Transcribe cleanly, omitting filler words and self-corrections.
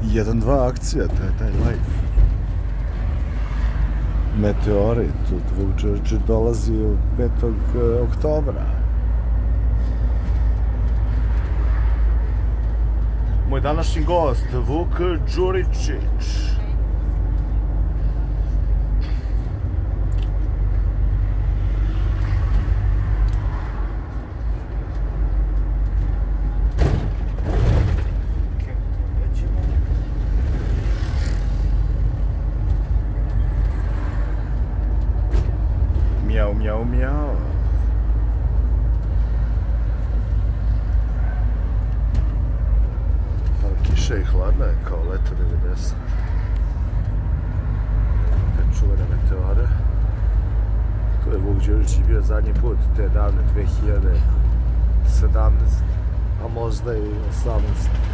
1-2 akcija, to je taj live. Meteorit, Vuk Đuričić dolazi 5. oktobra. Moj današnji gost, Vuk Đuričić. Mjau, mjau, mjau. Kiša i hladna je kao leto 90. Te čuvene meteore. To je Vuk Đuričić bio zadnji put te davne 2017, a možda i 18.